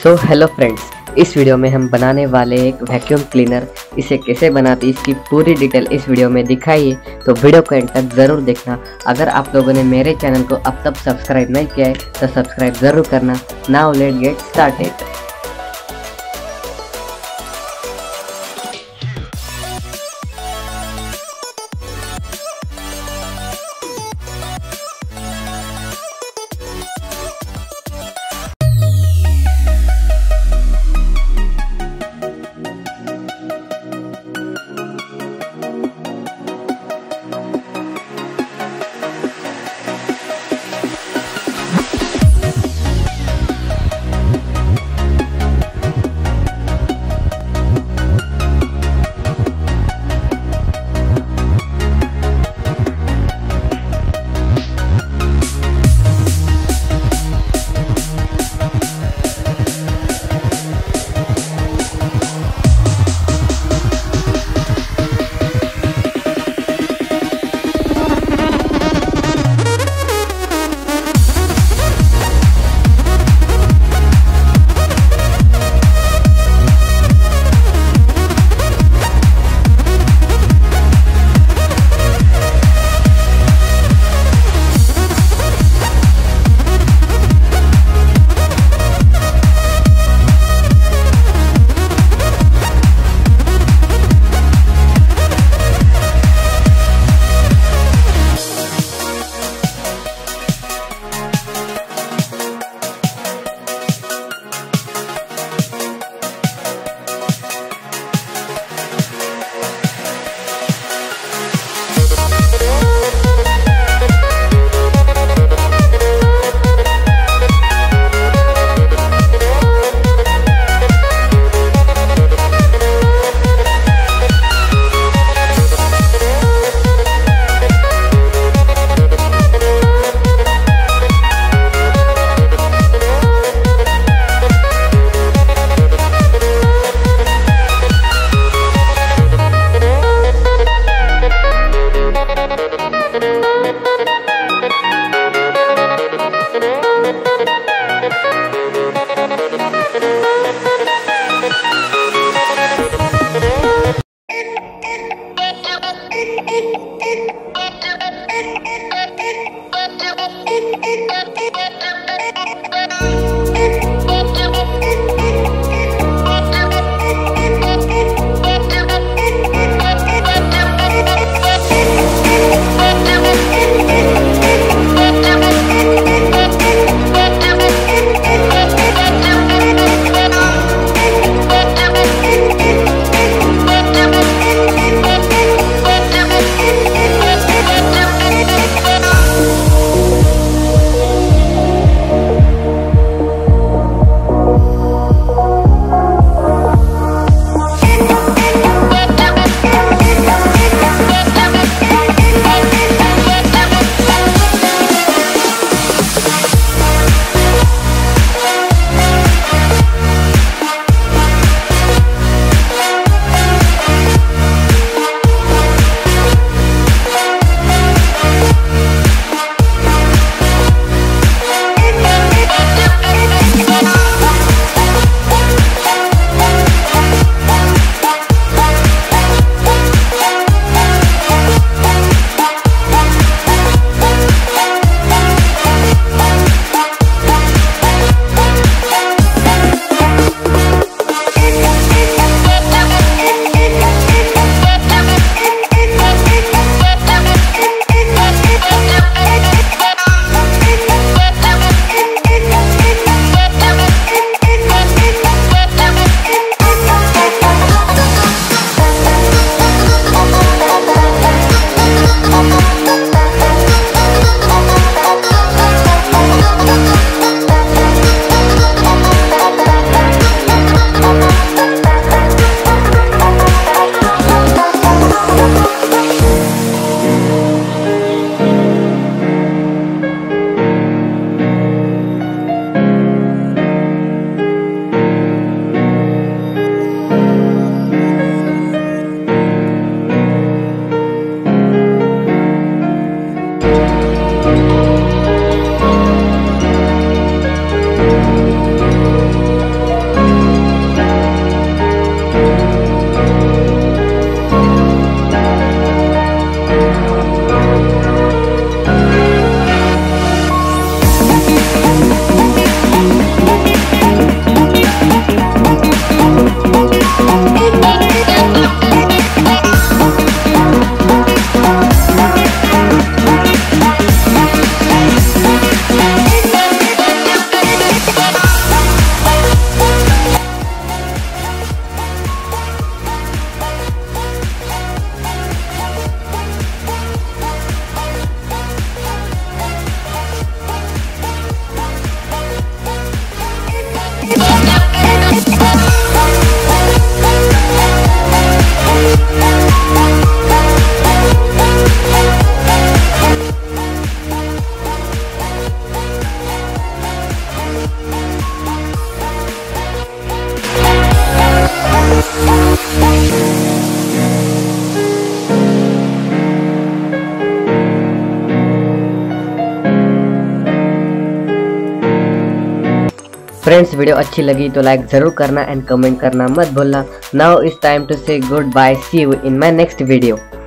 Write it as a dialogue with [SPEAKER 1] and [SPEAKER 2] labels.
[SPEAKER 1] सो hello friends, इस video में हम बनाने वाले एक वैक्यूम क्लीनर। इसे कैसे बनाते इसकी पूरी डिटेल इस वीडियो में दिखाई है, तो वीडियो को एंड तक ज़रूर देखना। अगर आप लोगों ने मेरे चैनल को अब तक सब्सक्राइब नहीं किया है तो सब्सक्राइब ज़रूर करना। Now let's get started. Friends video अच्छी लगी तो लाइक जरूर करना एंड कमेंट करना मत भूलना। Now it's time to say good bye, see you in my next video.